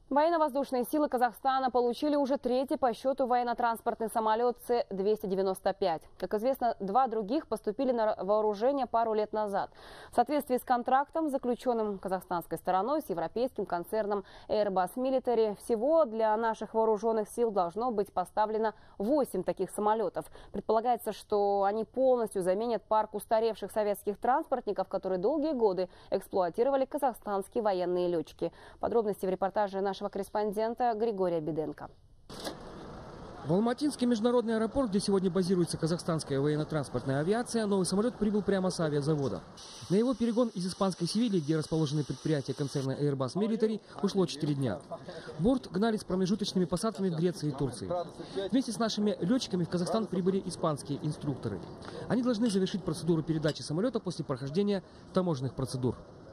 Военно-воздушные силы Казахстана получили уже третий по счету военно-транспортный самолет С-295. Как известно, два других поступили на вооружение пару лет назад. В соответствии с контрактом, заключенным казахстанской стороной с европейским концерном Airbus Military, всего для наших вооруженных сил должно быть поставлено 8 таких самолетов. Предполагается, что они полностью заменят парк устаревших советских транспортников, которые долгие годы эксплуатировали казахстанские военные летчики. Подробности в репортаже нашего корреспондента Григория Беденко. В Алматинский международный аэропорт, где сегодня базируется казахстанская военно-транспортная авиация, новый самолет прибыл прямо с авиазавода. На его перегон из испанской Севильи, где расположены предприятия концерна Airbus Military, ушло 4 дня. Борт гнали с промежуточными посадками в Греции и Турции. Вместе с нашими летчиками в Казахстан прибыли испанские инструкторы. Они должны завершить процедуру передачи самолета после прохождения таможенных процедур.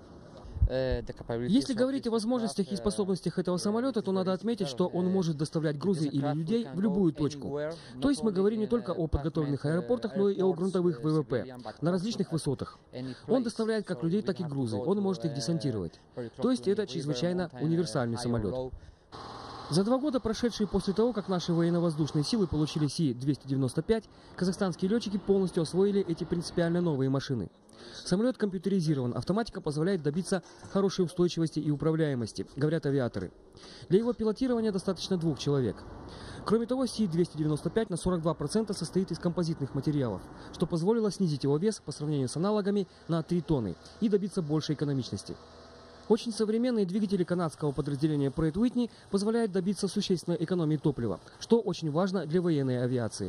Если говорить о возможностях и способностях этого самолета, то надо отметить, что он может доставлять грузы или людей в любую точку. То есть мы говорим не только о подготовленных аэропортах, но и о грунтовых ВВП на различных высотах. Он доставляет как людей, так и грузы. Он может их десантировать. То есть это чрезвычайно универсальный самолет. За 2 года, прошедшие после того, как наши военно-воздушные силы получили Си-295, казахстанские летчики полностью освоили эти принципиально новые машины. Самолет компьютеризирован, автоматика позволяет добиться хорошей устойчивости и управляемости, говорят авиаторы. Для его пилотирования достаточно 2 человек. Кроме того, Си-295 на 42% состоит из композитных материалов, что позволило снизить его вес по сравнению с аналогами на 3 тонны и добиться большей экономичности. Очень современные двигатели канадского подразделения Pratt & Whitney позволяют добиться существенной экономии топлива, что очень важно для военной авиации.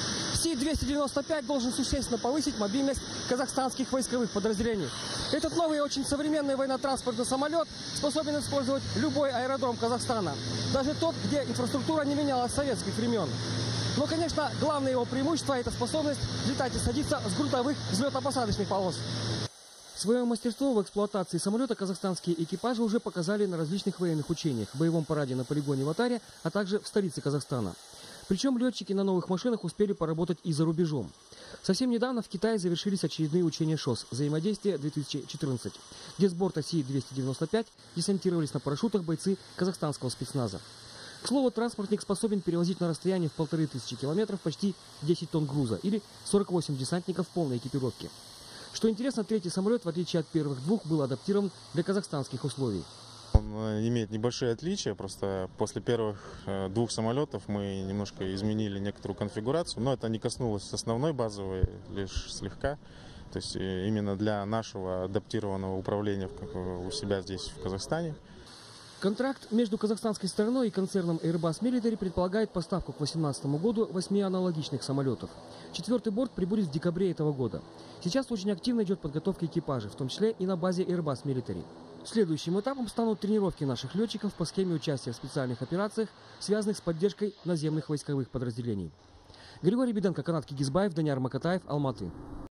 Си-295 должен существенно повысить мобильность казахстанских войсковых подразделений. Этот новый и очень современный военно-транспортный самолет способен использовать любой аэродром Казахстана, даже тот, где инфраструктура не менялась с советских времен. Но, конечно, главное его преимущество – это способность летать и садиться с грунтовых взлетно-посадочных полос. Свое мастерство в эксплуатации самолета казахстанские экипажи уже показали на различных военных учениях, боевом параде на полигоне в Атаре, а также в столице Казахстана. Причем летчики на новых машинах успели поработать и за рубежом. Совсем недавно в Китае завершились очередные учения ШОС «Взаимодействие-2014», где с борта Си-295 десантировались на парашютах бойцы казахстанского спецназа. К слову, транспортник способен перевозить на расстоянии в 1500 километров почти 10 тонн груза или 48 десантников в полной экипировке. Что интересно, третий самолет, в отличие от первых 2, был адаптирован для казахстанских условий. Он имеет небольшие отличия, просто после первых 2 самолетов мы немножко изменили некоторую конфигурацию, но это не коснулось основной базовой, лишь слегка. То есть именно для нашего адаптированного управления у себя здесь, в Казахстане. Контракт между казахстанской стороной и концерном Airbus Military предполагает поставку к 2018 году 8 аналогичных самолетов. 4-й борт прибудет в декабре этого года. Сейчас очень активно идет подготовка экипажа, в том числе и на базе Airbus Military. Следующим этапом станут тренировки наших летчиков по схеме участия в специальных операциях, связанных с поддержкой наземных войсковых подразделений. Григорий Беденко, Канат Кигизбаев, Даниар Макатаев, Алматы.